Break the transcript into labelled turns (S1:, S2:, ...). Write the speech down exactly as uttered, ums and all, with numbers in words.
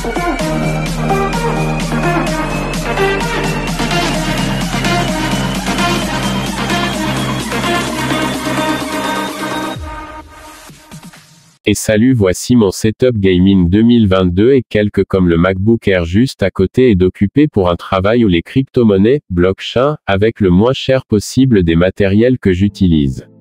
S1: Et salut, voici mon setup gaming deux mille vingt-deux et quelques comme le MacBook Air juste à côté et d'occuper pour un travail ou les crypto-monnaies, blockchain, avec le moins cher possible des matériels que j'utilise.